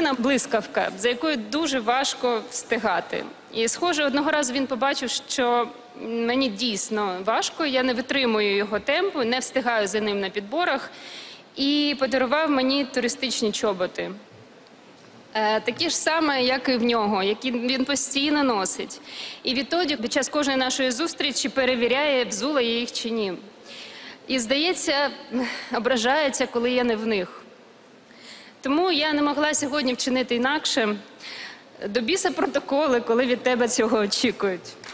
неймовірна блискавка, за якою дуже важко встигати. І, схоже, одного разу він побачив, що мені дійсно важко, я не витримую його темпу, не встигаю за ним на підборах, і подарував мені туристичні чоботи. Такі ж саме, як і в нього, які він постійно носить. І відтоді, під час кожної нашої зустрічі, перевіряє, взула я їх чи ні. І, здається, ображається, коли я не в них. Тому я не могла сьогодні вчинити інакше. До біса протоколи, коли від тебе цього очікують.